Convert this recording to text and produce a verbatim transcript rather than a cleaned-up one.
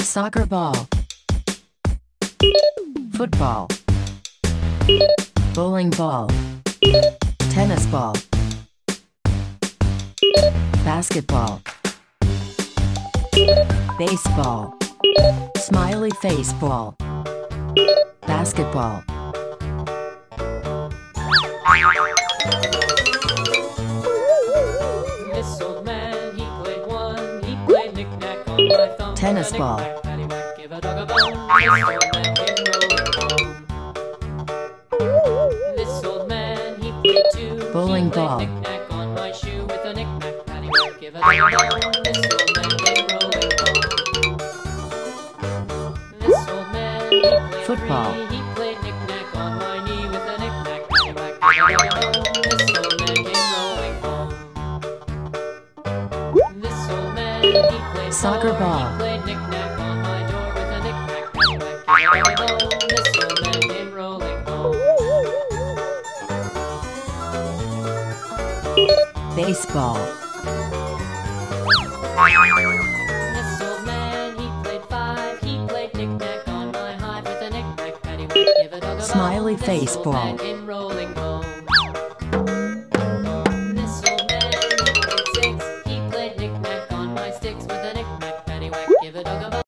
Soccer ball. Football. Bowling ball. Tennis ball. Basketball. Baseball. Smiley face ball. Basketball. This old man, he played one, he played knick-knack on my thumb. Tennis ball. Paddywhack, give a dog a bone. This old man came rolling home. This old man, he played two, Bowling he played ball. knick-knack on my shoe with a knick-knack, paddywhack, give a dog a bone. This old man came rolling home. This old man, he played Football. three, he played knick-knack on my knee with a knick-knack, paddywhack, give a dog a bone. This old man came rolling home. This old man, he played Soccer four, ball. he played knick-knack on my door with a knick-knack, paddywhack, give a dog a bone. This old man came rolling home. Baseball. This old man, he played five, he played knick-knack on my hive with a knick-knack, paddywhack, give a dog a bone. Smiley This face old ball. man came rolling home. This old man, he played six, he played knick-knack on my sticks with a knick-knack, paddywhack, give a dog a bone.